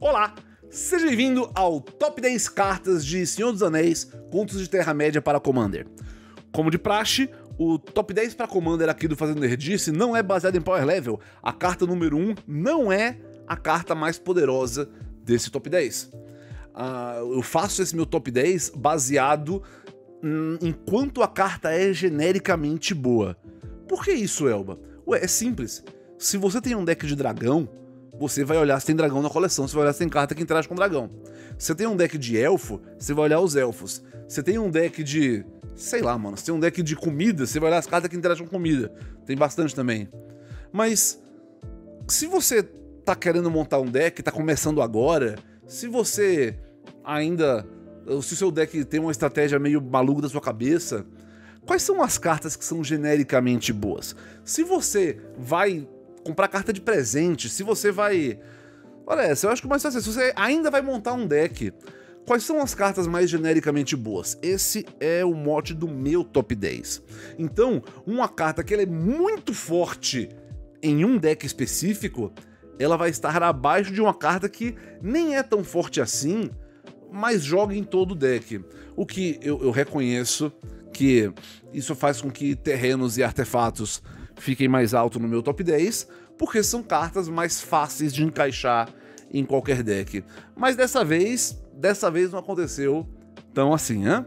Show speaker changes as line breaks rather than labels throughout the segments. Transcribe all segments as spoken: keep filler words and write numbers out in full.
Olá, seja bem-vindo ao Top dez Cartas de Senhor dos Anéis, Contos de Terra-média para Commander. Como de praxe, o Top dez para Commander aqui do Fazendo Nerdice não é baseado em Power Level. A carta número um não é a carta mais poderosa desse Top dez. Uh, eu faço esse meu Top dez baseado hum, em quanto a carta é genericamente boa. Por que isso, Elba? Ué, é simples. Se você tem um deck de dragão, você vai olhar se tem dragão na coleção, você vai olhar se tem carta que interage com dragão. Se você tem um deck de elfo, você vai olhar os elfos. Se você tem um deck de... sei lá, mano, se tem um deck de comida, você vai olhar as cartas que interagem com comida. Tem bastante também. Mas, se você tá querendo montar um deck, tá começando agora, se você ainda... se o seu deck tem uma estratégia meio maluca da sua cabeça, quais são as cartas que são genericamente boas? Se você vai comprar carta de presente, se você vai... olha essa, eu acho que mais fácil, se você ainda vai montar um deck, quais são as cartas mais genericamente boas? Esse é o mote do meu top dez. Então, uma carta que ela é muito forte em um deck específico, ela vai estar abaixo de uma carta que nem é tão forte assim, mas joga em todo o deck. O que eu, eu reconheço que isso faz com que terrenos e artefatos fiquem mais alto no meu top dez, porque são cartas mais fáceis de encaixar em qualquer deck. Mas dessa vez, dessa vez não aconteceu tão assim, né?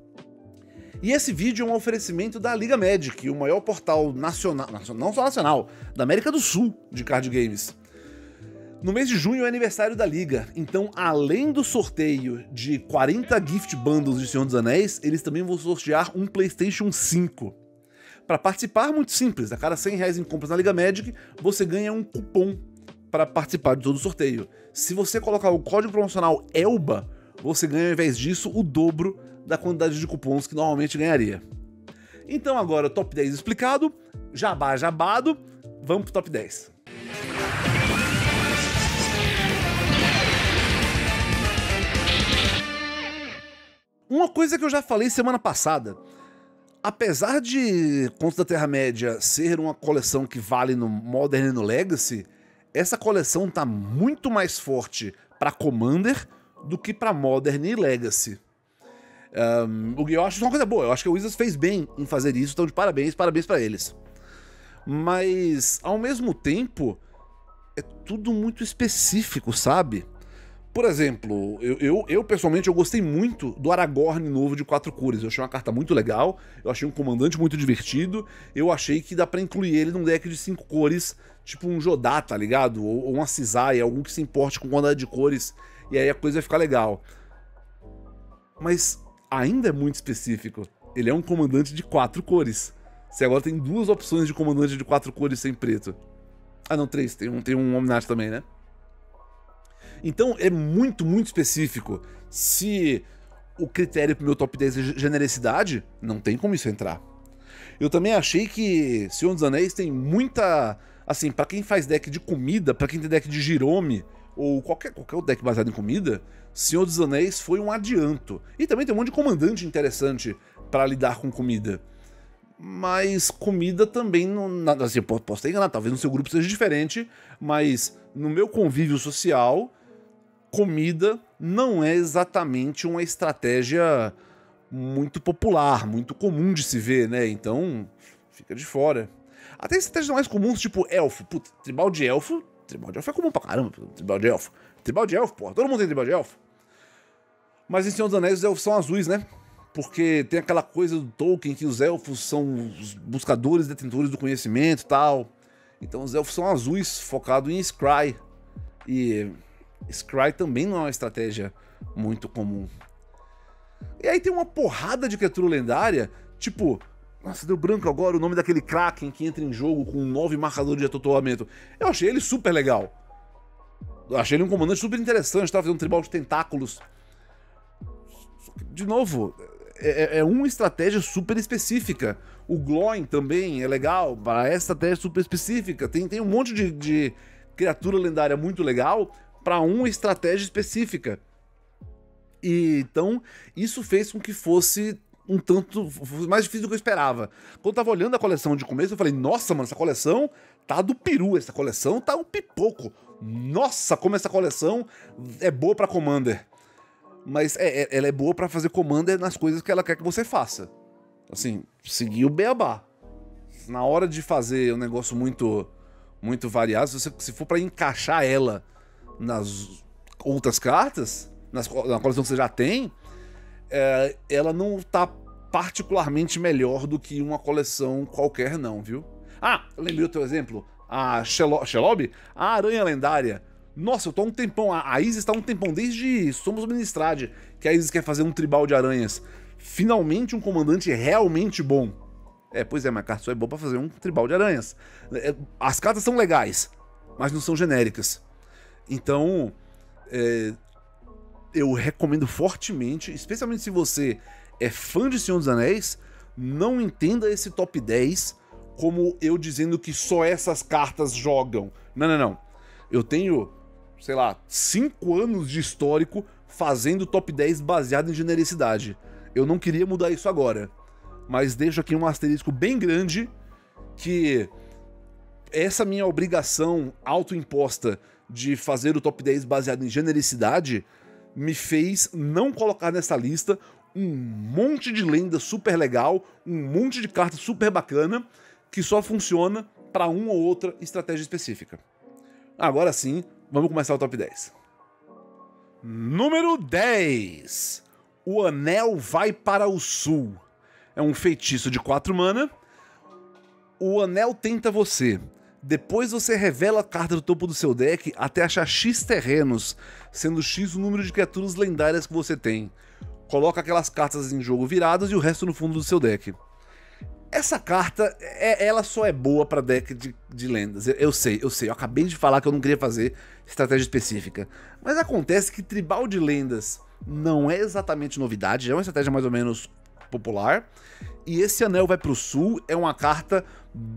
E esse vídeo é um oferecimento da Liga Magic, o maior portal nacional, não só nacional, da América do Sul de card games. No mês de junho é aniversário da Liga, então além do sorteio de quarenta gift bundles de Senhor dos Anéis, eles também vão sortear um PlayStation cinco. Para participar, muito simples, a cada cem reais em compras na Liga Magic, você ganha um cupom para participar de todo o sorteio. Se você colocar o código promocional ELBA, você ganha ao invés disso o dobro da quantidade de cupons que normalmente ganharia. Então agora, top dez explicado, jabá jabado, vamos pro top dez. Uma coisa que eu já falei semana passada, apesar de Contos da Terra-média ser uma coleção que vale no Modern e no Legacy, essa coleção tá muito mais forte para Commander do que para Modern e Legacy. Um, o que eu acho uma coisa boa, eu acho que o Wizards fez bem em fazer isso, então de parabéns, parabéns para eles. Mas, ao mesmo tempo, é tudo muito específico, sabe? Por exemplo, eu, eu, eu pessoalmente eu gostei muito do Aragorn novo de quatro cores. Eu achei uma carta muito legal, eu achei um comandante muito divertido, eu achei que dá pra incluir ele num deck de cinco cores, tipo um Jodá, tá ligado? Ou, ou uma Cisai, algum que se importe com quantidade de cores, e aí a coisa vai ficar legal. Mas ainda é muito específico. Ele é um comandante de quatro cores. Você agora tem duas opções de comandante de quatro cores sem preto. Ah não, três, tem um, tem um Omnath também, né? Então é muito, muito específico. Se o critério pro meu top dez é genericidade, não tem como isso entrar. Eu também achei que Senhor dos Anéis tem muita... assim, pra quem faz deck de comida, pra quem tem deck de Girome, ou qualquer, qualquer deck baseado em comida, Senhor dos Anéis foi um adianto. E também tem um monte de comandante interessante pra lidar com comida. Mas comida também não... assim, eu posso ter enganado, talvez no seu grupo seja diferente, mas no meu convívio social, comida não é exatamente uma estratégia muito popular, muito comum de se ver, né? Então, fica de fora. Até estratégias mais comuns, tipo elfo. Putz, tribal de elfo... Tribal de elfo é comum pra caramba, tribal de elfo. Tribal de elfo, porra, todo mundo tem tribal de elfo. Mas em Senhor dos Anéis os elfos são azuis, né? Porque tem aquela coisa do Tolkien que os elfos são os buscadores, detentores do conhecimento e tal. Então os elfos são azuis, focado em Scry. E Scry também não é uma estratégia muito comum. E aí tem uma porrada de criatura lendária, tipo... nossa, deu branco agora o nome daquele Kraken que entra em jogo com nove marcadores de atotoamento. Eu achei ele super legal. Eu achei ele um comandante super interessante, tava fazendo um tribal de tentáculos. De novo, é, é uma estratégia super específica. O Gloin também é legal, para essa estratégia super específica. Tem, tem um monte de, de criatura lendária muito legal para uma estratégia específica. E então, isso fez com que fosse um tanto mais difícil do que eu esperava. Quando eu tava olhando a coleção de começo, eu falei, nossa, mano, essa coleção tá do peru, essa coleção tá um pipoco. Nossa, como essa coleção é boa pra Commander. Mas é, é, ela é boa pra fazer Commander nas coisas que ela quer que você faça. Assim, seguir o beabá. Na hora de fazer um negócio muito, muito variado, se, você, se for pra encaixar ela nas outras cartas, nas, na coleção que você já tem, é, ela não tá particularmente melhor do que uma coleção qualquer não, viu? Ah, lembrei o teu exemplo, a Shelob, a Aranha Lendária. Nossa, eu tô há um tempão, a Isis tá há um tempão, desde Somos o Ministrade, que a Isis quer fazer um tribal de aranhas. Finalmente um comandante realmente bom. É, pois é, mas a carta só é boa pra fazer um tribal de aranhas. As cartas são legais, mas não são genéricas. Então, é, eu recomendo fortemente, especialmente se você é fã de Senhor dos Anéis, não entenda esse top dez como eu dizendo que só essas cartas jogam. Não, não, não. Eu tenho, sei lá, cinco anos de histórico fazendo top dez baseado em genericidade. Eu não queria mudar isso agora, mas deixo aqui um asterisco bem grande que essa minha obrigação autoimposta de fazer o top dez baseado em genericidade me fez não colocar nessa lista um monte de lenda super legal, um monte de carta super bacana, que só funciona para uma ou outra estratégia específica. Agora sim, vamos começar o top dez. Número dez. O Anel vai para o Sul. É um feitiço de quatro mana. O Anel tenta você. Depois você revela a carta do topo do seu deck até achar X terrenos, sendo X o número de criaturas lendárias que você tem. Coloca aquelas cartas em jogo viradas e o resto no fundo do seu deck. Essa carta, é, ela só é boa pra deck de, de lendas. Eu, eu sei, eu sei. Eu acabei de falar que eu não queria fazer estratégia específica. Mas acontece que tribal de lendas não é exatamente novidade. É uma estratégia mais ou menos popular. E esse Anel vai pro Sul é uma carta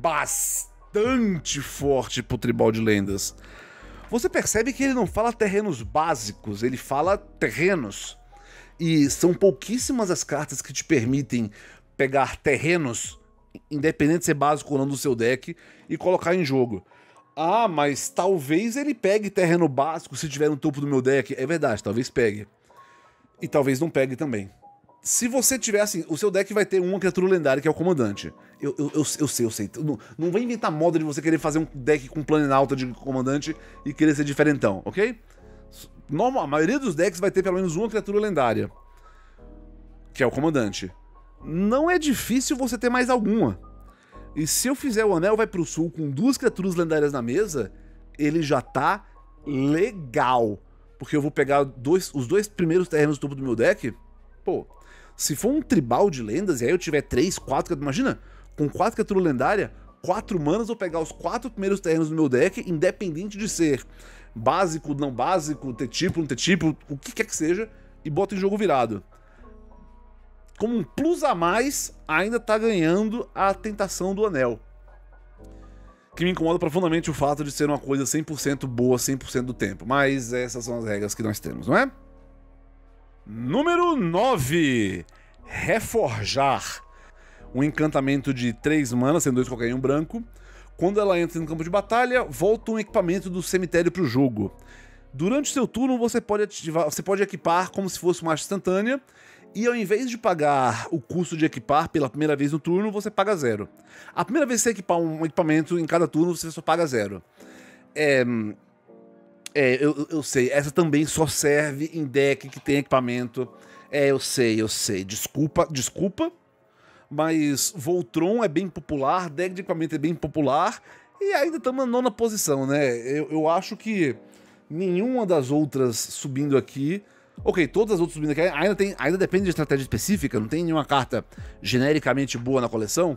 bastante forte pro tribal de lendas. Você percebe que ele não fala terrenos básicos, ele fala terrenos. E são pouquíssimas as cartas que te permitem pegar terrenos, independente de ser básico ou não, do seu deck, e colocar em jogo. Ah, mas talvez ele pegue terreno básico se tiver no topo do meu deck. É verdade, talvez pegue. E talvez não pegue também. Se você tiver assim, o seu deck vai ter uma criatura lendária, que é o comandante. Eu, eu, eu, eu sei, eu sei. Não, não vai inventar moda de você querer fazer um deck com Planalta de comandante e querer ser diferentão, ok? Normal, a maioria dos decks vai ter pelo menos uma criatura lendária, que é o comandante. Não é difícil você ter mais alguma. E se eu fizer o Anel vai pro Sul com duas criaturas lendárias na mesa, ele já tá legal. Porque eu vou pegar dois, os dois primeiros terrenos do topo do meu deck. Pô, se for um tribal de lendas e aí eu tiver três, quatro... Imagina, com quatro criaturas lendárias, quatro manas, eu pegar os quatro primeiros terrenos do meu deck, independente de ser básico, não básico, ter tipo, não ter tipo, o que quer que seja, e boto em jogo virado. Como um plus a mais, ainda tá ganhando a tentação do Anel. Que me incomoda profundamente o fato de ser uma coisa cem por cento boa cem por cento do tempo. Mas essas são as regras que nós temos, não é? Número nove. Reforjar. Um encantamento de três manas, sendo dois qualquer um branco. Quando ela entra no campo de batalha, volta um equipamento do cemitério pro jogo. Durante o seu turno, você pode, ativar, você pode equipar como se fosse uma arte instantânea. E ao invés de pagar o custo de equipar pela primeira vez no turno, você paga zero. A primeira vez que você equipar um equipamento em cada turno, você só paga zero. É... É, eu, eu sei, essa também só serve em deck que tem equipamento. É, eu sei, eu sei. Desculpa, desculpa. Mas Voltron é bem popular, deck de equipamento é bem popular. E ainda estamos na nona posição, né? Eu, eu acho que nenhuma das outras subindo aqui... Ok, todas as outras subindo aqui ainda, tem, ainda depende de estratégia específica, não tem nenhuma carta genericamente boa na coleção,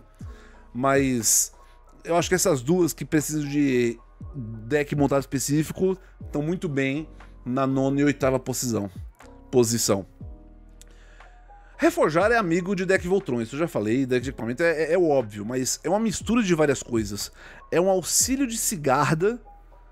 mas eu acho que essas duas que precisam de deck montado específico estão muito bem na nona e oitava posição. posição. Reforjar é amigo de deck Voltron, isso eu já falei, deck de equipamento é, é, é óbvio, mas é uma mistura de várias coisas. É um auxílio de Sigarda,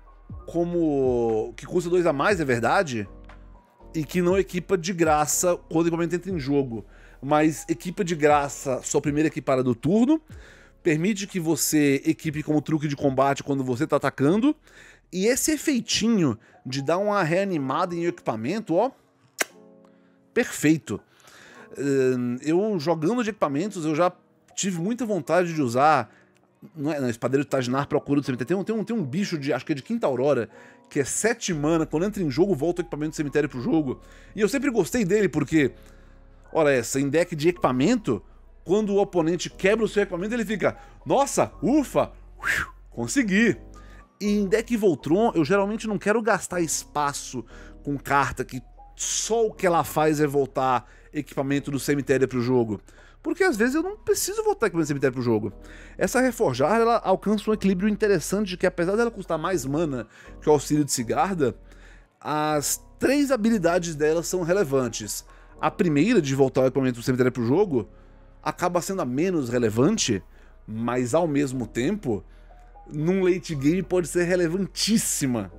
como que custa dois a mais, é verdade? E que não equipa de graça quando o equipamento entra em jogo. mas equipa de graça sua primeira equipada do turno, permite que você equipe como truque de combate quando você tá atacando, e esse efeitinho de dar uma reanimada em equipamento, ó, perfeito. Eu jogando de equipamentos, eu já tive muita vontade de usar, não é, não, Espadeiro de Tajinar, Procura do Cemitério, tem um, tem, um, tem um bicho, de, acho que é de Quinta Aurora, que é sete mana, quando entra em jogo, volta o equipamento do cemitério pro jogo, e eu sempre gostei dele, porque, ora essa, em deck de equipamento, quando o oponente quebra o seu equipamento, ele fica, nossa, ufa, consegui. E em deck Voltron, eu geralmente não quero gastar espaço com carta que só o que ela faz é voltar equipamento do cemitério pro jogo. Porque às vezes eu não preciso voltar equipamento do cemitério pro jogo. Essa Reforjar, ela alcança um equilíbrio interessante de que, apesar dela custar mais mana que o Auxílio de Sigarda, as três habilidades dela são relevantes. A primeira, de voltar o equipamento do cemitério pro jogo, acaba sendo a menos relevante, mas ao mesmo tempo, num late game pode ser relevantíssima.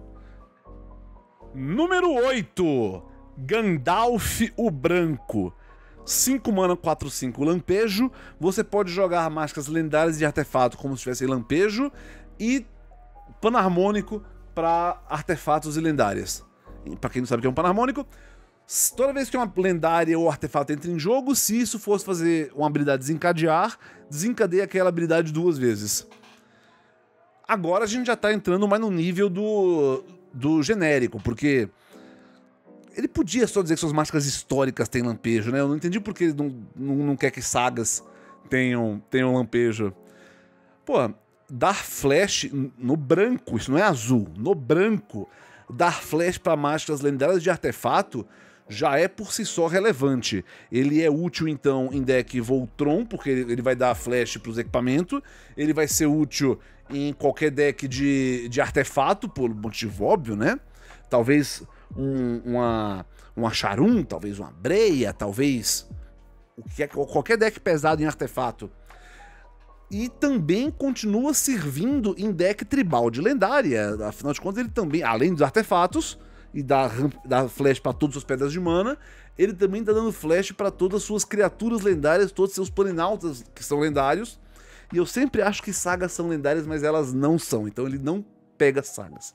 Número oito. Gandalf o Branco. cinco mana, quatro cinco Lampejo. Você pode jogar mágicas lendárias de artefato como se tivesse Lampejo e Panharmônico para artefatos e lendárias. Para quem não sabe o que é um Panharmônico, toda vez que uma lendária ou artefato entra em jogo, se isso fosse fazer uma habilidade desencadear, desencadeia aquela habilidade duas vezes. Agora a gente já tá entrando mais no nível do, do genérico, porque ele podia só dizer que suas mágicas históricas têm lampejo, né? Eu não entendi porque ele não, não, não quer que sagas tenham, tenham lampejo. Pô, dar flash no branco, isso não é azul, no branco, dar flash para mágicas lendárias de artefato já é por si só relevante. Ele é útil, então, em deck Voltron, porque ele vai dar flash para os equipamentos. Ele vai ser útil em qualquer deck de, de artefato, por motivo óbvio, né? Talvez um, uma, uma Charum, talvez uma Breia, talvez o que é, qualquer deck pesado em artefato. E também continua servindo em deck tribal de lendária. Afinal de contas, ele também, além dos artefatos e dar, dar flash para todas as pedras de mana, ele também tá dando flash para todas as suas criaturas lendárias, todos os seus polinautas que são lendários. E eu sempre acho que sagas são lendárias, mas elas não são, então ele não pega sagas.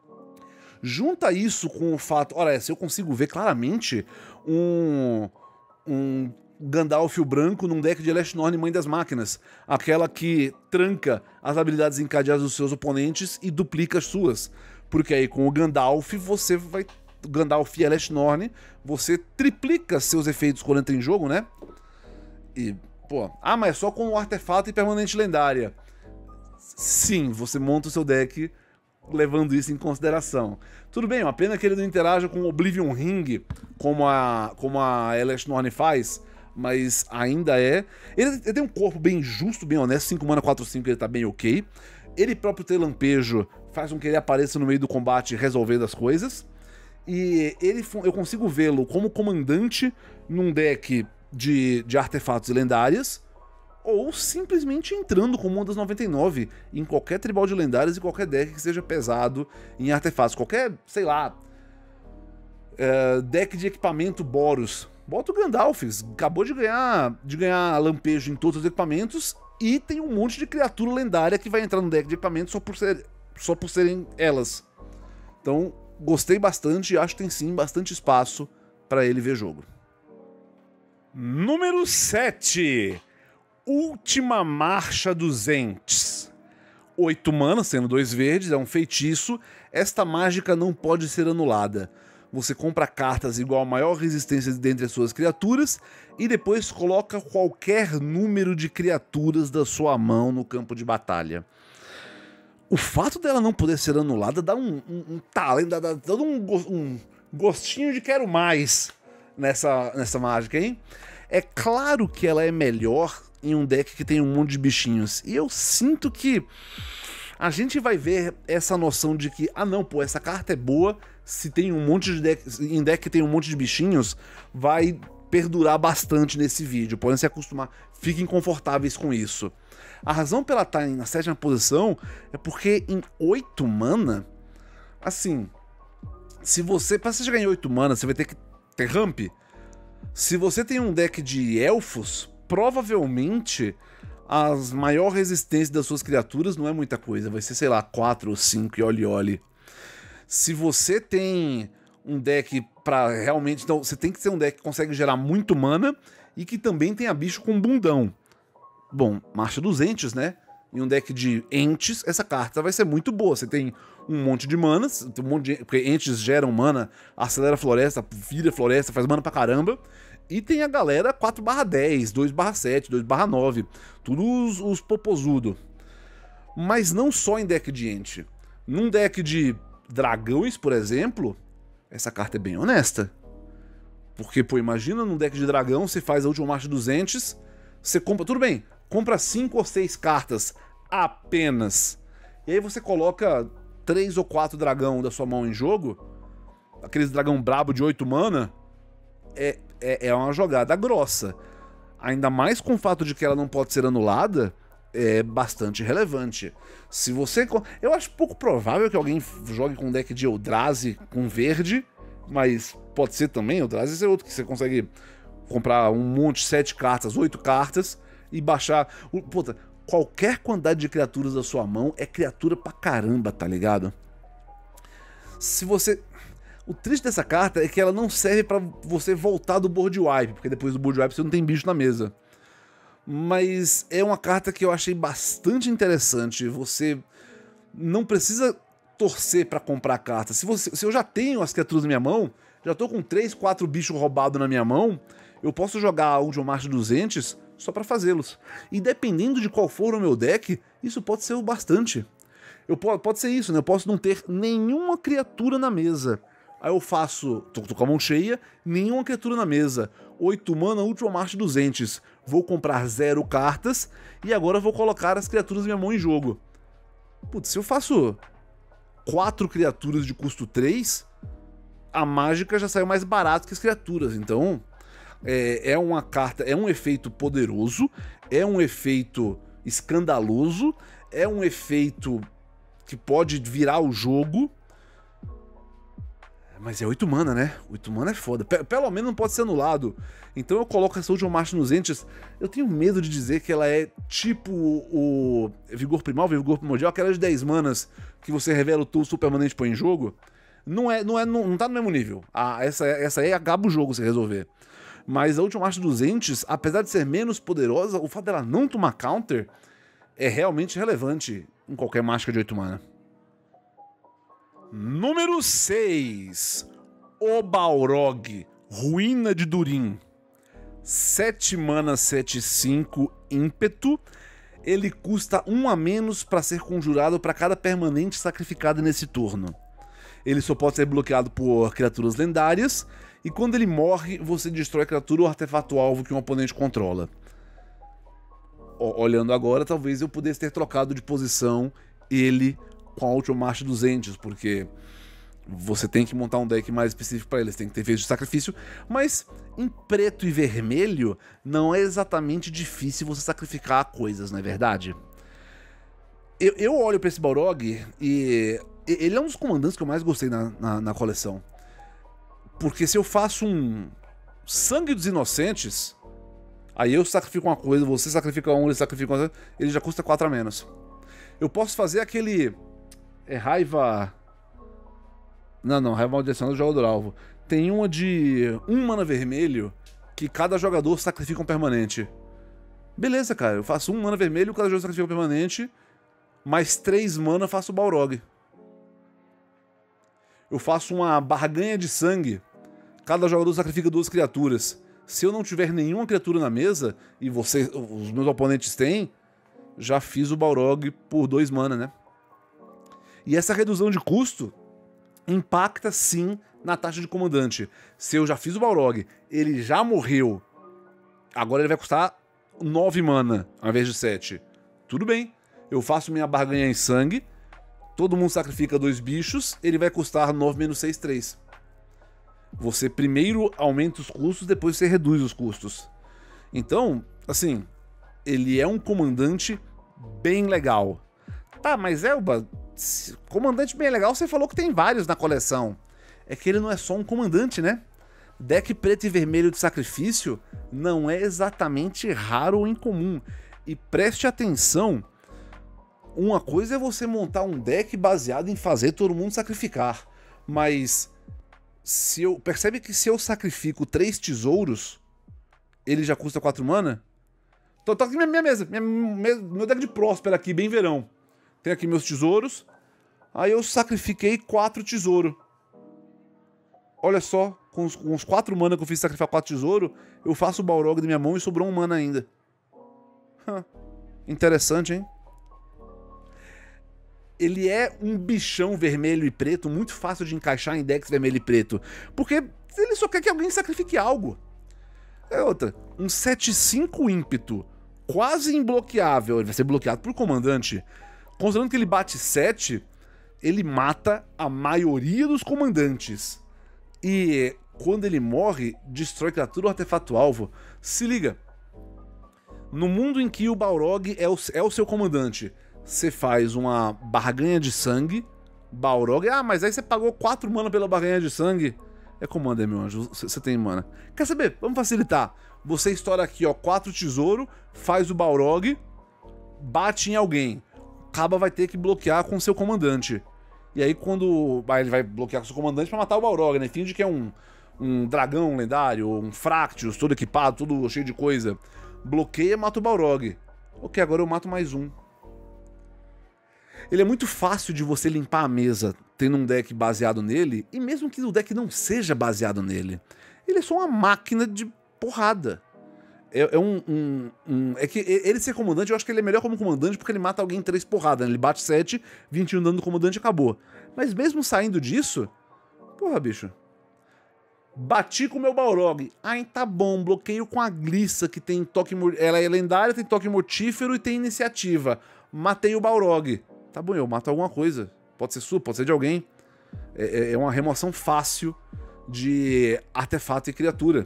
Junta isso com o fato... Olha, se eu consigo ver claramente um, um Gandalf o Branco num deck de Elesh-Norn, Mãe das Máquinas. Aquela que tranca as habilidades encadeadas dos seus oponentes e duplica as suas. Porque aí com o Gandalf, você vai... Gandalf e Elesh-Norn, você triplica seus efeitos quando entra em jogo, né? E, pô... Ah, mas é só com o artefato e permanente lendária. Sim, você monta o seu deck levando isso em consideração. Tudo bem, uma pena que ele não interaja com o Oblivion Ring, como a, como a Elesh-Norn faz, mas ainda é... Ele, ele tem um corpo bem justo, bem honesto, cinco mana, quatro cinco, ele tá bem ok. Ele próprio ter lampejo faz com que ele apareça no meio do combate resolvendo as coisas. E ele, eu consigo vê-lo como comandante num deck de, de artefatos e lendárias, ou simplesmente entrando com o das noventa e nove em qualquer tribal de lendárias e qualquer deck que seja pesado em artefatos. Qualquer, sei lá, é, deck de equipamento Boros. Bota o Gandalf, acabou de ganhar, de ganhar lampejo em todos os equipamentos e tem um monte de criatura lendária que vai entrar no deck de equipamento só por, ser, só por serem elas. Então, gostei bastante e acho que tem sim bastante espaço para ele ver jogo. Número sete. Última Marcha dos Ents. oito mana, sendo dois verdes, é um feitiço. Esta mágica não pode ser anulada. Você compra cartas igual a maior resistência dentre as suas criaturas e depois coloca qualquer número de criaturas da sua mão no campo de batalha. O fato dela não poder ser anulada dá um, um, um talento, dá, dá todo um, um gostinho de quero mais nessa, nessa mágica, hein? É claro que ela é melhor em um deck que tem um monte de bichinhos. E eu sinto que a gente vai ver essa noção de que, ah não, pô, essa carta é boa, se tem um monte de deck, em deck que tem um monte de bichinhos, vai perdurar bastante nesse vídeo. Podem se acostumar, fiquem confortáveis com isso. A razão pela estar na sétima posição é porque em oito mana, assim, se você, pra você chegar em oito mana, você vai ter que ter ramp. Se você tem um deck de elfos, provavelmente as maior resistência das suas criaturas não é muita coisa, vai ser, sei lá, quatro ou cinco e olhe olhe. Se você tem um deck pra realmente... Então, você tem que ter um deck que consegue gerar muito mana e que também tenha bicho com bundão. Bom, Marcha dos Entes, né? Em um deck de Entes, essa carta vai ser muito boa. Você tem um monte de manas, um monte de... porque Entes geram mana, acelera a floresta, vira floresta, faz mana pra caramba. E tem a galera quatro barra dez, dois barra sete, dois barra nove, tudo os, os popozudo. Mas não só em deck de Ente. Num deck de dragões, por exemplo, essa carta é bem honesta. Porque, pô, imagina num deck de dragão, você faz a última marcha dos Entes, você compra, tudo bem, compra cinco ou seis cartas apenas. E aí você coloca três ou quatro dragão da sua mão em jogo, aqueles dragão brabo de oito mana, é, é, é uma jogada grossa. Ainda mais com o fato de que ela não pode ser anulada, é bastante relevante. Se você... Eu acho pouco provável que alguém jogue com um deck de Eldrazi com verde, mas pode ser também, Eldrazi é outro que você consegue comprar um monte, sete cartas, oito cartas e baixar... Puta, qualquer quantidade de criaturas da sua mão é criatura pra caramba, tá ligado? Se você... O triste dessa carta é que ela não serve pra você voltar do board wipe, porque depois do board wipe você não tem bicho na mesa. Mas é uma carta que eu achei bastante interessante. Você não precisa torcer pra comprar a carta. Se, você, se eu já tenho as criaturas na minha mão, já tô com três, quatro bichos roubados na minha mão, eu posso jogar a última marcha dos Entes só pra fazê-los. E dependendo de qual for o meu deck, isso pode ser o bastante. Eu, pode ser isso, né? Eu posso não ter nenhuma criatura na mesa. Aí eu faço, tô, tô com a mão cheia, nenhuma criatura na mesa. oito mana, última marcha dos Entes. Vou comprar zero cartas e agora vou colocar as criaturas da minha mão em jogo. Putz, se eu faço quatro criaturas de custo três, a mágica já saiu mais barato que as criaturas. Então, é, é uma carta, é um efeito poderoso, é um efeito escandaloso, é um efeito que pode virar o jogo. Mas é oito mana, né? oito mana é foda. P pelo menos não pode ser anulado. Então eu coloco essa última marcha nos Entes. Eu tenho medo de dizer que ela é tipo o Vigor Primal, Vigor Primordial, aquela de dez manas que você revela o toolso permanente e põe em jogo. Não é, não é, não, não tá no mesmo nível. Ah, essa, essa aí acaba o jogo se resolver. Mas a última marcha dos Entes, apesar de ser menos poderosa, o fato dela não tomar counter é realmente relevante em qualquer mágica de oito mana. Número seis. O Balrog, Ruína de Durin. sete mana, sete cinco, ímpeto. Ele custa um a menos para ser conjurado para cada permanente sacrificado nesse turno. Ele só pode ser bloqueado por criaturas lendárias, e quando ele morre, você destrói a criatura ou artefato alvo que um oponente controla. O, olhando agora, talvez eu pudesse ter trocado de posição ele com a última marcha dos Entes, porque você tem que montar um deck mais específico para eles, tem que ter feito de sacrifício, mas em preto e vermelho não é exatamente difícil você sacrificar coisas, não é verdade? Eu, eu olho para esse Balrog e ele é um dos comandantes que eu mais gostei na, na, na coleção, porque se eu faço um Sangue dos Inocentes, aí eu sacrifico uma coisa, você sacrifica um, ele sacrifica uma, ele já custa quatro a menos. Eu posso fazer aquele... É raiva... Não, não, raiva maldição do jogador alvo. Tem uma de um mana vermelho que cada jogador sacrifica um permanente. Beleza, cara, eu faço um mana vermelho, cada jogador sacrifica um permanente, mais três mana faço o Balrog. Eu faço uma barganha de sangue, cada jogador sacrifica duas criaturas. Se eu não tiver nenhuma criatura na mesa, e você, os meus oponentes têm, já fiz o Balrog por dois mana, né? E essa redução de custo impacta sim na taxa de comandante. Se eu já fiz o Balrog, ele já morreu, agora ele vai custar nove mana ao invés de sete. Tudo bem, eu faço minha barganha em sangue, todo mundo sacrifica dois bichos, ele vai custar nove menos seis, três. Você primeiro aumenta os custos, depois você reduz os custos. Então, assim, ele é um comandante bem legal. Tá, mas Elba, comandante bem legal, você falou que tem vários na coleção. É que ele não é só um comandante, né? deck preto e vermelho de sacrifício não é exatamente raro ou incomum. E preste atenção, uma coisa é você montar um deck baseado em fazer todo mundo sacrificar, mas se eu, percebe que se eu sacrifico três tesouros, ele já custa quatro mana? Tô, tô aqui minha, minha mesa, minha, meu deck de Próspera aqui, bem verão. Tem aqui meus tesouros, aí eu sacrifiquei quatro tesouros. Olha só, com os, com os quatro mana que eu fiz sacrificar quatro tesouros, eu faço o Balrog da minha mão e sobrou um mana ainda. Interessante, hein? Ele é um bichão vermelho e preto, muito fácil de encaixar em decks vermelho e preto, porque ele só quer que alguém sacrifique algo. É outra, um sete cinco ímpeto, quase imbloqueável, ele vai ser bloqueado por comandante. Considerando que ele bate sete, ele mata a maioria dos comandantes. E quando ele morre, destrói criatura ou artefato alvo. Se liga, no mundo em que o Balrog é o, é o seu comandante, você faz uma barganha de sangue, Balrog, ah, mas aí você pagou quatro mana pela barganha de sangue. É commander, meu anjo, você tem mana. Quer saber? Vamos facilitar. Você estoura aqui, ó, quatro tesouro, faz o Balrog, bate em alguém. Caba vai ter que bloquear com o seu comandante. E aí quando aí ele vai bloquear com o seu comandante pra matar o Balrog, né? Finge que é um, um dragão lendário, um Fractus, todo equipado, todo cheio de coisa. Bloqueia, mata o Balrog. Ok, agora eu mato mais um. Ele é muito fácil de você limpar a mesa tendo um deck baseado nele, e mesmo que o deck não seja baseado nele, ele é só uma máquina de porrada. É, é um, um, um... É que ele ser comandante, eu acho que ele é melhor como comandante porque ele mata alguém em três porradas, né? Ele bate sete, vinte e um dano do comandante e acabou. Mas mesmo saindo disso... Porra, bicho. Bati com o meu Balrog. Ai, tá bom, bloqueio com a Glissa, que tem toque... Ela é lendária, tem toque mortífero e tem iniciativa. Matei o Balrog. Tá bom, eu mato alguma coisa. Pode ser sua, pode ser de alguém. É, é uma remoção fácil de artefato e criatura.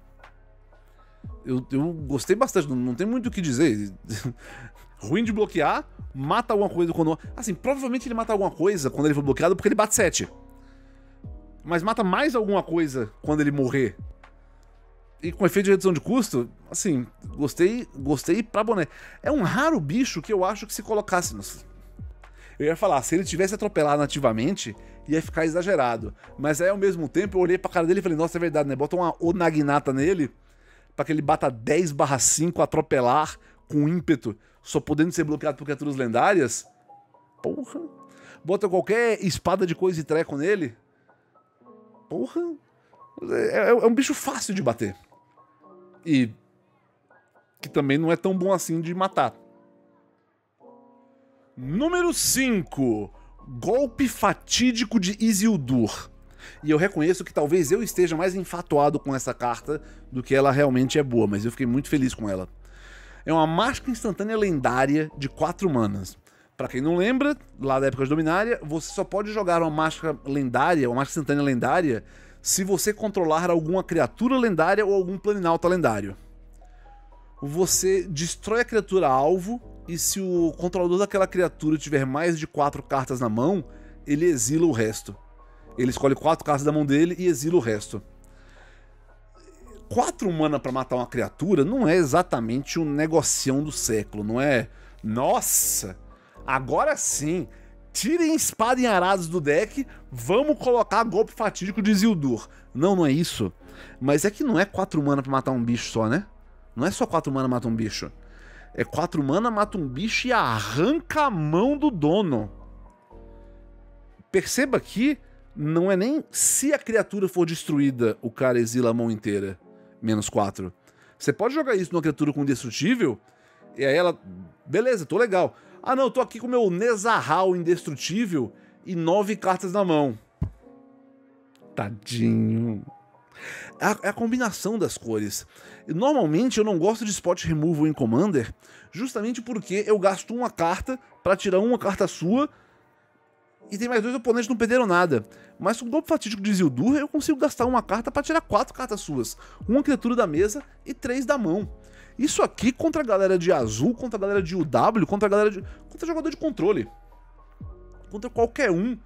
Eu, eu gostei bastante, não, não tem muito o que dizer. Ruim de bloquear, mata alguma coisa quando... Assim, provavelmente ele mata alguma coisa quando ele for bloqueado porque ele bate sete. Mas mata mais alguma coisa quando ele morrer. E com efeito de redução de custo, assim, gostei, gostei pra boné. É um raro bicho que eu acho que se colocasse... Eu ia falar, se ele tivesse atropelado nativamente, ia ficar exagerado. Mas aí, ao mesmo tempo, eu olhei pra cara dele e falei, nossa, é verdade, né? Bota uma Onagnata nele pra que ele bata dez barra cinco, atropelar, com ímpeto, só podendo ser bloqueado por criaturas lendárias. Porra. Bota qualquer espada de coisa e treco nele. Porra. É, é um bicho fácil de bater. E que também não é tão bom assim de matar. Número cinco. Golpe fatídico de Isildur. E eu reconheço que talvez eu esteja mais enfatuado com essa carta do que ela realmente é boa, mas eu fiquei muito feliz com ela. É uma mágica instantânea lendária de quatro manas. Pra quem não lembra, lá da época de Dominária, você só pode jogar uma mágica lendária, uma mágica instantânea lendária, se você controlar alguma criatura lendária ou algum planinauta lendário. Você destrói a criatura alvo, e se o controlador daquela criatura tiver mais de quatro cartas na mão, ele exila o resto. Ele escolhe quatro cartas da mão dele e exila o resto. Quatro mana pra matar uma criatura não é exatamente um negocião do século, não é? Nossa, agora sim, tirem espada em arados do deck, vamos colocar golpe fatídico de Isildur. Não, não é isso. Mas é que não é quatro mana pra matar um bicho só, né? Não é só quatro mana mata um bicho. É quatro mana, mata um bicho e arranca a mão do dono. Perceba que não é nem se a criatura for destruída, o cara exila a mão inteira. Menos quatro. Você pode jogar isso numa criatura com indestrutível, e aí ela... Beleza, tô legal. Ah não, eu tô aqui com o meu Nezahal indestrutível e nove cartas na mão. Tadinho. É a, é a combinação das cores. Normalmente eu não gosto de spot removal em Commander, justamente porque eu gasto uma carta pra tirar uma carta sua e tem mais dois oponentes que não perderam nada. Mas com o golpe fatídico de Isildur eu consigo gastar uma carta pra tirar quatro cartas suas. Uma criatura da mesa e três da mão. Isso aqui contra a galera de azul, contra a galera de U W, contra a galera de... contra jogador de controle. Contra qualquer um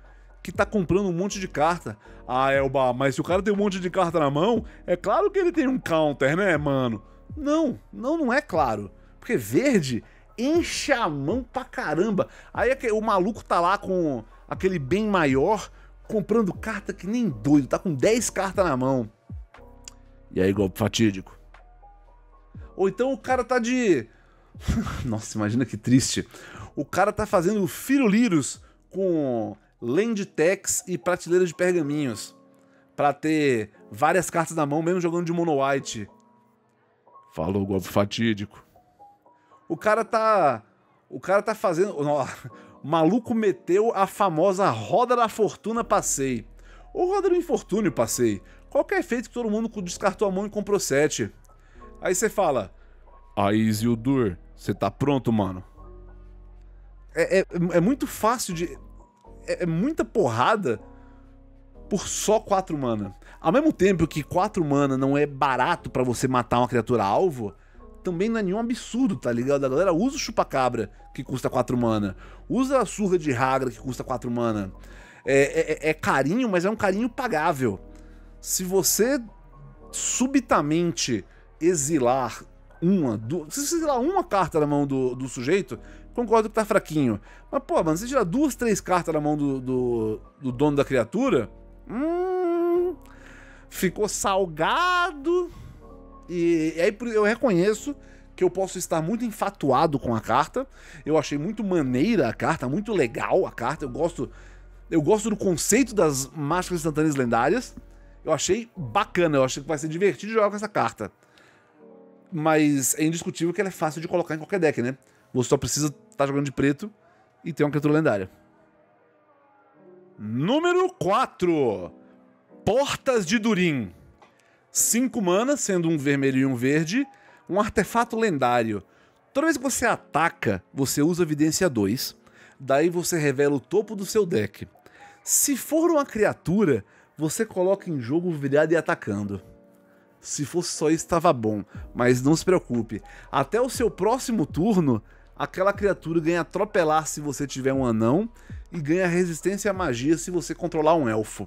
que tá comprando um monte de carta. Ah, Elba, mas se o cara tem um monte de carta na mão, é claro que ele tem um counter, né, mano? Não, não, não é claro. Porque verde enche a mão pra caramba. Aí o maluco tá lá com aquele bem maior, comprando carta que nem doido, tá com dez cartas na mão. E aí, golpe fatídico. Ou então o cara tá de... Nossa, imagina que triste. O cara tá fazendo firuliros com land tax e prateleira de pergaminhos pra ter várias cartas na mão, mesmo jogando de mono white. Falou, golpe fatídico. O cara tá... O cara tá fazendo... O maluco meteu a famosa roda da fortuna passei. Ou roda do infortúnio passei. Qualquer efeito que todo mundo descartou a mão e comprou sete. Aí você fala... Aí, Isildur, você tá pronto, mano? É, é, é muito fácil de... É, é muita porrada por só quatro mana. Ao mesmo tempo que quatro mana não é barato pra você matar uma criatura alvo, também não é nenhum absurdo, tá ligado? A galera usa o chupacabra, que custa quatro mana. Usa a surra de Hagra, que custa quatro mana. É, é, é carinho, mas é um carinho pagável. Se você subitamente exilar uma... Du... Se você exilar uma carta na mão do, do sujeito, concordo que tá fraquinho. Mas, pô, mano, se você tirar duas, três cartas na mão do, do, do dono da criatura... Hum... Ficou salgado... E, e aí eu reconheço que eu posso estar muito enfatuado com a carta. Eu achei muito maneira a carta, muito legal a carta. Eu gosto, eu gosto do conceito das mágicas instantâneas lendárias. Eu achei bacana, eu achei que vai ser divertido jogar com essa carta. Mas é indiscutível que ela é fácil de colocar em qualquer deck, né? Você só precisa estar jogando de preto e ter uma criatura lendária. Número quatro. Portas de Durin. cinco mana, sendo um vermelho e um verde, um artefato lendário. Toda vez que você ataca, você usa evidência dois, daí você revela o topo do seu deck. Se for uma criatura, você coloca em jogo virado e atacando. Se fosse só isso, estava bom, mas não se preocupe. Até o seu próximo turno, aquela criatura ganha atropelar se você tiver um anão e ganha resistência à magia se você controlar um elfo.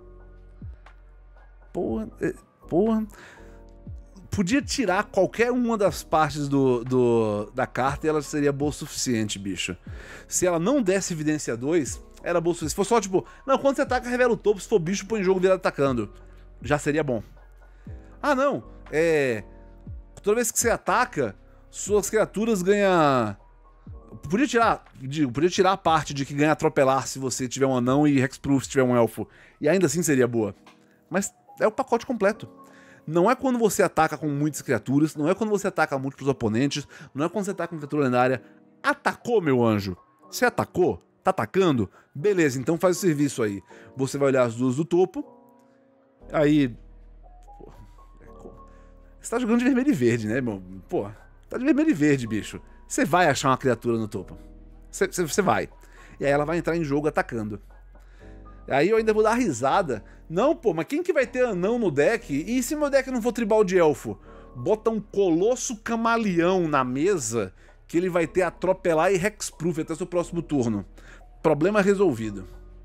Porra... Porra, podia tirar qualquer uma das partes do, do, da carta e ela seria boa o suficiente, bicho. Se ela não desse evidência dois, era boa o suficiente. Se for só tipo, não, quando você ataca, revela o topo, se for bicho, põe em jogo virado atacando. Já seria bom. Ah, não, é... Toda vez que você ataca, suas criaturas ganham... Podia tirar, digo, podia tirar a parte de que ganha atropelar se você tiver um anão e hexproof se tiver um elfo. E ainda assim seria boa. Mas... é o pacote completo. Não é quando você ataca com muitas criaturas, não é quando você ataca múltiplos oponentes, não é quando você ataca com criatura lendária. Atacou, meu anjo. Você atacou? Tá atacando? Beleza, então faz o serviço aí. Você vai olhar as duas do topo. Aí... Você tá jogando de vermelho e verde, né, meu? Pô, tá de vermelho e verde, bicho. Você vai achar uma criatura no topo. Você, você, você vai. E aí ela vai entrar em jogo atacando. Aí eu ainda vou dar risada. Não, pô, mas quem que vai ter anão no deck? E se meu deck não for tribal de elfo? Bota um colosso camaleão na mesa que ele vai ter atropelar e hexproof até o seu próximo turno. Problema resolvido.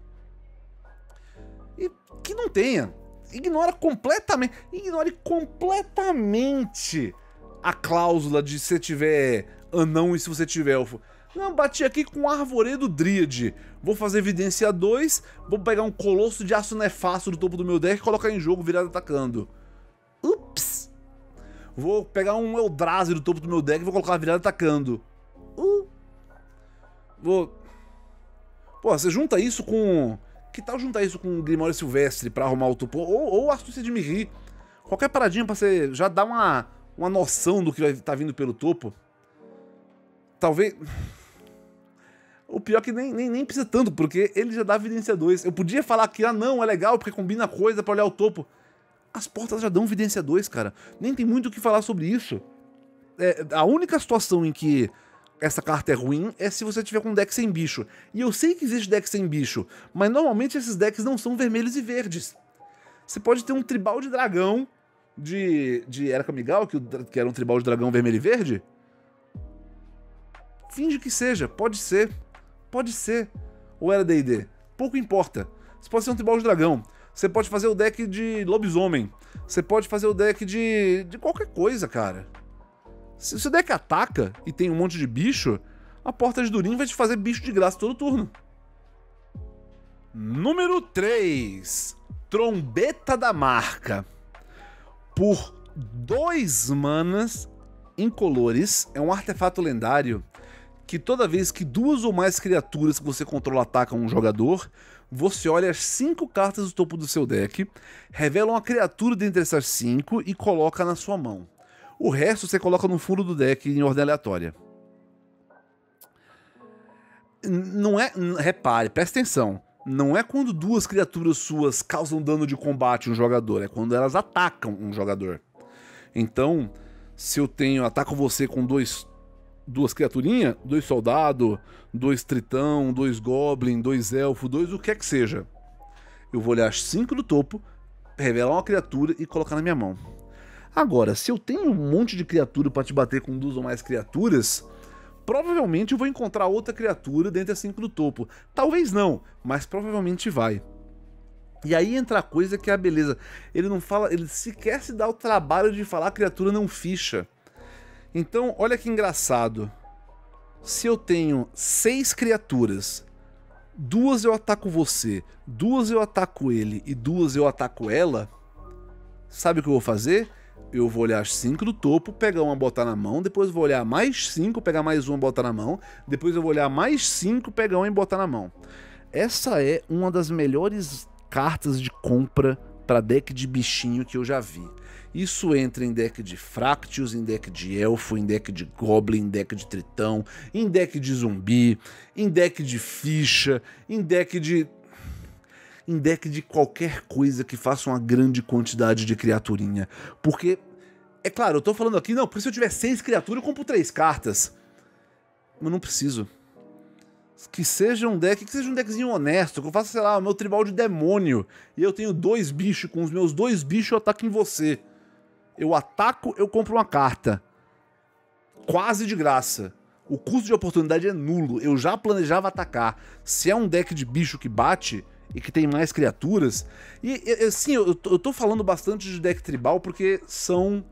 E que não tenha. Ignora completamente. Ignore completamente a cláusula de se você tiver anão e se você tiver elfo. Não, bati aqui com Arvoredo Dríade. Vou fazer evidência dois, vou pegar um colosso de aço nefasto do topo do meu deck e colocar em jogo virado atacando. Ups! Vou pegar um Eldrazi do topo do meu deck e vou colocar virado atacando. Uh. Vou... Pô, você junta isso com... Que tal juntar isso com Grimório Silvestre pra arrumar o topo? Ou, ou Astúcia de Mirri. Qualquer paradinha pra você já dar uma, uma noção do que vai estar vindo pelo topo. Talvez... O pior é que nem, nem, nem precisa tanto, porque ele já dá evidência dois. Eu podia falar que, ah não, é legal porque combina coisa pra olhar o topo. As portas já dão evidência dois, cara. Nem tem muito o que falar sobre isso. É, a única situação em que essa carta é ruim é se você tiver com um deck sem bicho. E eu sei que existe deck sem bicho, mas normalmente esses decks não são vermelhos e verdes. Você pode ter um tribal de dragão de, de Era Kamigawa, que, que era um tribal de dragão vermelho e verde. Finge que seja, pode ser. Pode ser. Ou era D e D. Pouco importa. Você pode ser um tribal de dragão. Você pode fazer o deck de lobisomem. Você pode fazer o deck de, de qualquer coisa, cara. Se o seu deck ataca e tem um monte de bicho, a Porta de Durin vai te fazer bicho de graça todo turno. Número três. Trombeta da Marca. Por dois manas incolores, é um artefato lendário que toda vez que duas ou mais criaturas que você controla atacam um jogador, você olha as cinco cartas do topo do seu deck, revela uma criatura dentre essas cinco e coloca na sua mão. O resto você coloca no fundo do deck em ordem aleatória. Não é... Repare, presta atenção. Não é quando duas criaturas suas causam dano de combate a um jogador, é quando elas atacam um jogador. Então, se eu tenho, ataco você com dois, duas criaturinhas, dois soldados, dois tritão, dois goblin, dois elfo, dois o que é que seja, eu vou olhar as cinco do topo, revelar uma criatura e colocar na minha mão. Agora, se eu tenho um monte de criatura para te bater com duas ou mais criaturas, provavelmente eu vou encontrar outra criatura dentre as cinco do topo. Talvez não, mas provavelmente vai. E aí entra a coisa que é a beleza. Ele não fala, ele sequer se dá o trabalho de falar a criatura não ficha. Então, olha que engraçado. Se eu tenho seis criaturas, duas eu ataco você, duas eu ataco ele e duas eu ataco ela, sabe o que eu vou fazer? Eu vou olhar as cinco do topo, pegar uma, botar na mão, depois vou olhar mais cinco, pegar mais uma, botar na mão, depois eu vou olhar mais cinco, pegar uma e botar na mão. Essa é uma das melhores cartas de compra para deck de bichinho que eu já vi. Isso entra em deck de Fractious, em deck de Elfo, em deck de Goblin, em deck de Tritão, em deck de Zumbi, em deck de Ficha, em deck de... em deck de qualquer coisa que faça uma grande quantidade de criaturinha. Porque, é claro, eu tô falando aqui, não, porque se eu tiver seis criaturas eu compro três cartas. Mas não preciso. Que seja um deck, que seja um deckzinho honesto, que eu faça, sei lá, o meu tribal de demônio, e eu tenho dois bichos, com os meus dois bichos eu ataco em você. Eu ataco, eu compro uma carta. Quase de graça. O custo de oportunidade é nulo, eu já planejava atacar. Se é um deck de bicho que bate e que tem mais criaturas, e assim, eu, eu tô falando bastante de deck tribal porque são...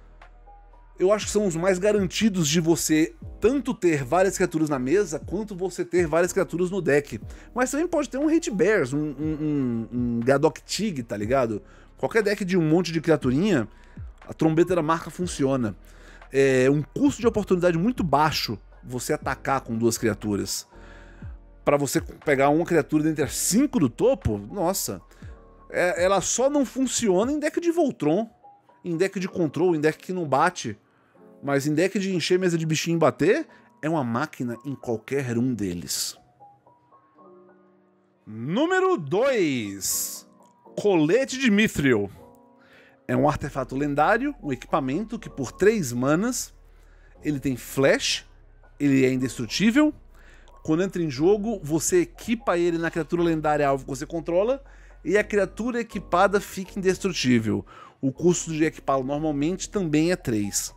eu acho que são os mais garantidos de você tanto ter várias criaturas na mesa, quanto você ter várias criaturas no deck. Mas também pode ter um Hate Bears, um, um, um, um Gadok Tig, tá ligado? Qualquer deck de um monte de criaturinha, a Trombeta da Marca funciona. É um custo de oportunidade muito baixo você atacar com duas criaturas. Pra você pegar uma criatura dentre as cinco do topo, nossa, é, ela só não funciona em deck de Voltron, em deck de Control, em deck que não bate. Mas em deck de encher mesa de bichinho e bater, é uma máquina em qualquer um deles. Número dois. Colete de Mithril. É um artefato lendário, um equipamento que por três manas, ele tem flash, ele é indestrutível. Quando entra em jogo, você equipa ele na criatura lendária alvo que você controla, e a criatura equipada fica indestrutível. O custo de equipá-lo normalmente também é três.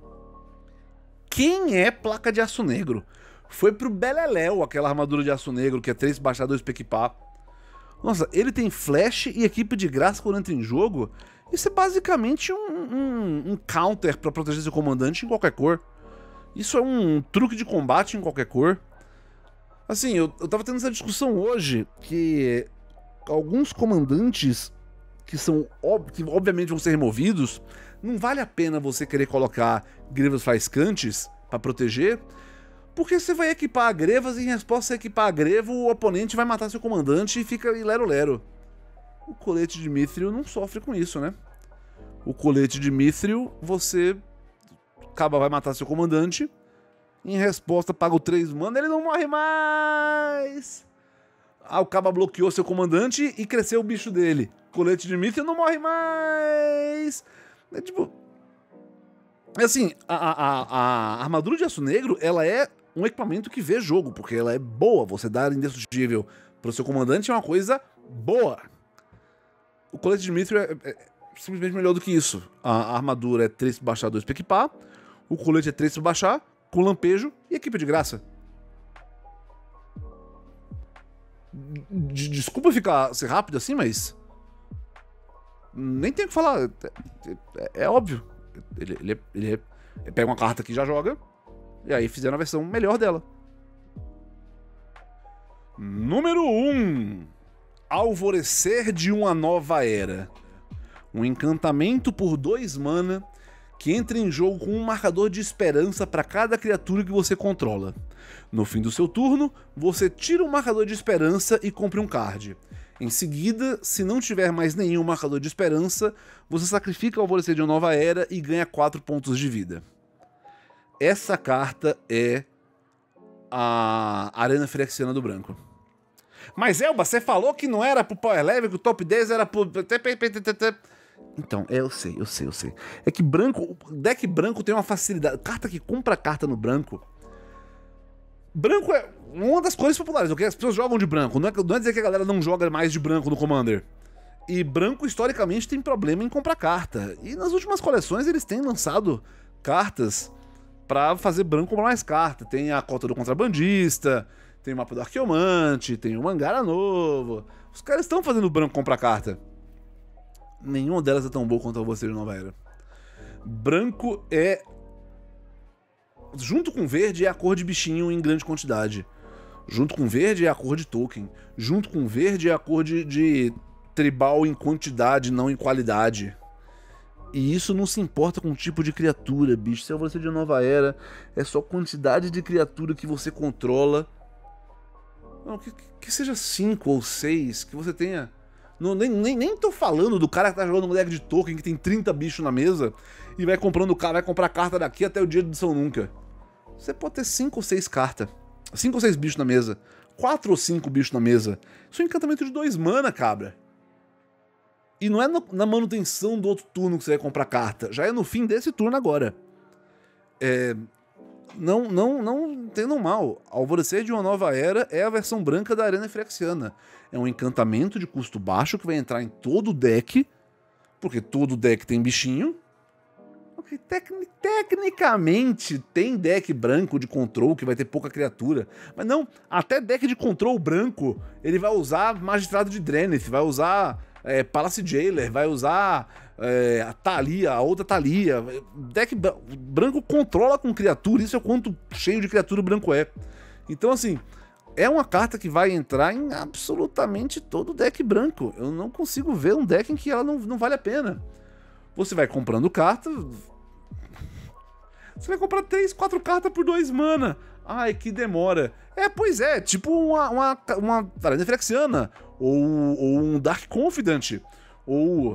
Quem é Placa de Aço Negro? Foi pro Beleléu aquela armadura de aço negro que é três baixar, dois pra equipar. Nossa, ele tem flash e equipe de graça quando entra em jogo. Isso é basicamente um, um, um counter pra proteger seu comandante em qualquer cor. Isso é um truque de combate em qualquer cor. Assim, eu, eu tava tendo essa discussão hoje que alguns comandantes que são ob que obviamente vão ser removidos, não vale a pena você querer colocar grevas faiscantes para proteger, porque você vai equipar a grevas e em resposta a equipar a greva, o oponente vai matar seu comandante e fica lero-lero. O colete de Mithril não sofre com isso, né? O colete de Mithril, você acaba, vai matar seu comandante, em resposta paga o três mana, ele não morre mais! Ah, o Caba bloqueou seu comandante e cresceu o bicho dele. Colete de Mithril não morre mais! É tipo... É assim, a, a, a armadura de aço negro, ela é um equipamento que vê jogo, porque ela é boa. Você dar indestrutível pro seu comandante é uma coisa boa. O colete de Mithril é, é simplesmente melhor do que isso. A, a armadura é três pra baixar, dois pra equipar. O colete é três pra baixar, com lampejo e equipe de graça. D desculpa ficar ser rápido assim, mas... Nem tem o que falar. É, é, é óbvio. Ele, ele, ele, ele pega uma carta que já joga, e aí fizeram a versão melhor dela. Número um. Alvorecer de uma Nova Era. Um encantamento por dois mana que entra em jogo com um marcador de esperança para cada criatura que você controla. No fim do seu turno, você tira um marcador de esperança e compre um card. Em seguida, se não tiver mais nenhum marcador de esperança, você sacrifica o Alvorecer de uma Nova Era e ganha quatro pontos de vida. Essa carta é a Arena Phyrexiana do branco. Mas Elba, você falou que não era pro Power Level, que o top dez era pro... Então, é, eu sei, eu sei, eu sei. É que branco, deck branco tem uma facilidade. Carta que compra carta no branco... Branco é uma das cores populares, ok? As pessoas jogam de branco. Não é, não é dizer que a galera não joga mais de branco no Commander. E branco, historicamente, tem problema em comprar carta. E nas últimas coleções eles têm lançado cartas pra fazer branco comprar mais carta. Tem a Cota do Contrabandista, tem o Mapa do Arqueomante, tem o Mangara Novo. Os caras estão fazendo branco comprar carta. Nenhuma delas é tão boa quanto a você de Nova Era. Branco é... Junto com verde é a cor de bichinho em grande quantidade. Junto com verde é a cor de token. Junto com verde é a cor de, de tribal em quantidade, não em qualidade. E isso não se importa com o tipo de criatura, bicho. Se é você de Nova Era, é só quantidade de criatura que você controla. Não, que, que seja cinco ou seis, que você tenha... Não, nem, nem, nem tô falando do cara que tá jogando um deck de token que tem trinta bichos na mesa e vai comprando vai comprar carta daqui até o dia de São Nunca. Você pode ter cinco ou seis cartas. cinco ou seis bichos na mesa. quatro ou cinco bichos na mesa. Isso é um encantamento de dois mana, cabra. E não é no, na manutenção do outro turno que você vai comprar carta. Já é no fim desse turno agora. É... Não, não, não entendam mal. Alvorecer de uma Nova Era é a versão branca da Arena Phyrexiana. É um encantamento de custo baixo que vai entrar em todo o deck, porque todo deck tem bichinho. Okay, tec tecnicamente tem deck branco de control que vai ter pouca criatura, mas não, até deck de control branco ele vai usar Magistrado de Drenith, vai usar é, Palace Jailer, vai usar é, a Thalia, a outra Thalia. Deck branco controla com criatura, isso é o quanto cheio de criatura branco é. Então assim, é uma carta que vai entrar em absolutamente todo deck branco. Eu não consigo ver um deck em que ela não, não vale a pena. Você vai comprando carta... Você vai comprar três, quatro cartas por dois mana. Ai, que demora. É, pois é, tipo uma, uma, uma Arena Phyrexiana, ou, ou um Dark Confidant, ou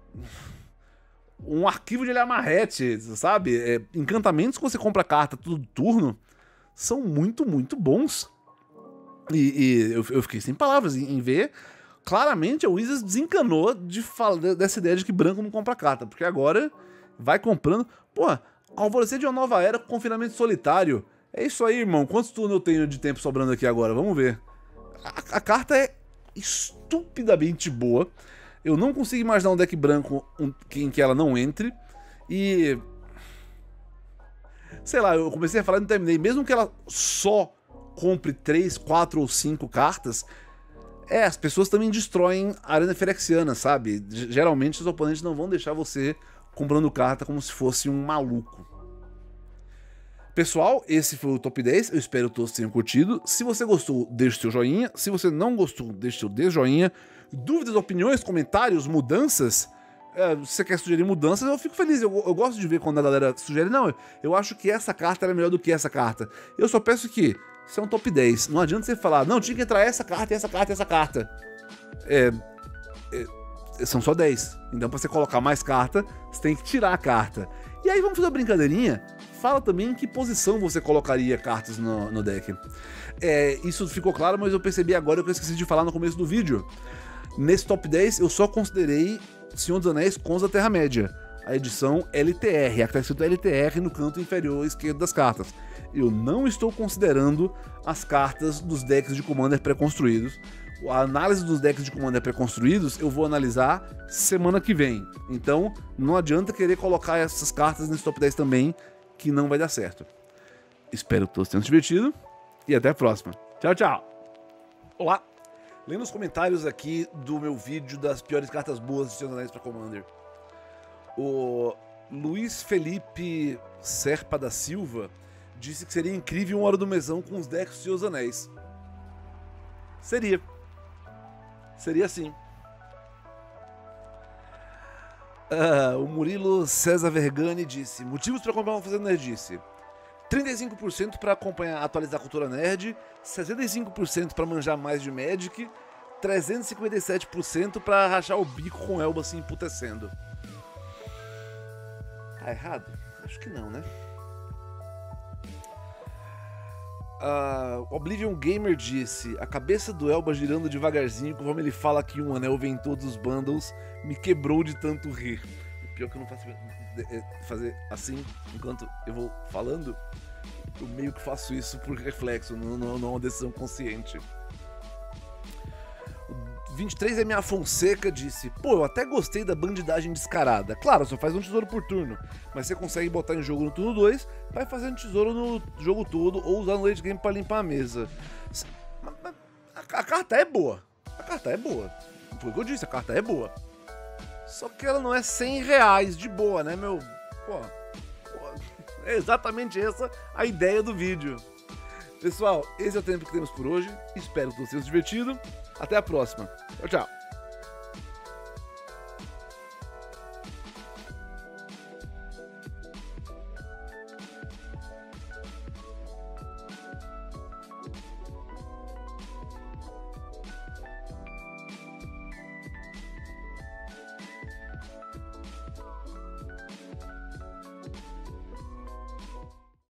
um arquivo de Elhamarrete, sabe? É, encantamentos que você compra carta todo turno são muito, muito bons. E, e eu, eu fiquei sem palavras em, em ver. Claramente a Wizards desencanou de fala, dessa ideia de que branco não compra carta, porque agora vai comprando. Pô, Alvorecer de uma Nova Era com confinamento solitário. É isso aí, irmão. Quantos turnos eu tenho de tempo sobrando aqui agora? Vamos ver. A, a carta é estupidamente boa. Eu não consigo imaginar um deck branco um, em que ela não entre. E... sei lá, eu comecei a falar e não terminei. Mesmo que ela só compre três, quatro ou cinco cartas... É, as pessoas também destroem a Arena Phyrexiana, sabe? Geralmente os oponentes não vão deixar você comprando carta como se fosse um maluco. Pessoal, esse foi o top dez, eu espero que todos tenham curtido. Se você gostou, deixe seu joinha. Se você não gostou, deixe seu desjoinha. Dúvidas, opiniões, comentários, mudanças? É, se você quer sugerir mudanças, eu fico feliz. Eu, eu gosto de ver quando a galera sugere. Não, eu acho que essa carta era melhor do que essa carta. Eu só peço que... isso é um top dez. Não adianta você falar, não, tinha que entrar essa carta, essa carta, essa carta. É, é, são só dez. Então pra você colocar mais carta, você tem que tirar a carta. E aí vamos fazer uma brincadeirinha. Fala também em que posição você colocaria cartas no, no deck. É, isso ficou claro, mas eu percebi agora que eu esqueci de falar no começo do vídeo. Nesse top dez eu só considerei Senhor dos Anéis Contos da Terra-média. A edição L T R, a que está escrito L T R no canto inferior esquerdo das cartas. Eu não estou considerando as cartas dos decks de Commander pré-construídos. A análise dos decks de Commander pré-construídos eu vou analisar semana que vem. Então não adianta querer colocar essas cartas nesse top dez também, que não vai dar certo. Espero que todos tenham se divertido e até a próxima. Tchau, tchau! Olá! Lendo os comentários aqui do meu vídeo das piores cartas boas de Senhor dos Anéis pra Commander. O Luiz Felipe Serpa da Silva disse que seria incrível uma hora do mesão com os decks de Senhor dos Anéis. Seria. Seria sim. Uh, o Murilo César Vergani disse: motivos para comprar uma Fazenda Nerdice. trinta e cinco por cento para acompanhar, atualizar a cultura nerd, sessenta e cinco por cento para manjar mais de Magic, trezentos e cinquenta e sete por cento para rachar o bico com Elba se emputecendo. Tá errado? Acho que não, né? Uh, Oblivion Gamer disse: a cabeça do Elba girando devagarzinho conforme ele fala que um anel vem em todos os bundles me quebrou de tanto rir. Pior que eu não faço fazer assim enquanto eu vou falando. Eu meio que faço isso por reflexo, não, não, não é uma decisão consciente. O vinte e três M A Fonseca disse: pô, eu até gostei da bandidagem descarada. Claro, só faz um tesouro por turno, mas você consegue botar em jogo no turno dois, vai fazendo tesouro no jogo todo ou usar no late game pra limpar a mesa. A, a carta é boa. A carta é boa. Foi o que eu disse, a carta é boa. Só que ela não é cem reais de boa, né, meu? Pô, pô, é exatamente essa a ideia do vídeo. Pessoal, esse é o tempo que temos por hoje. Espero que vocês tenham se divertido. Até a próxima. Tchau, tchau.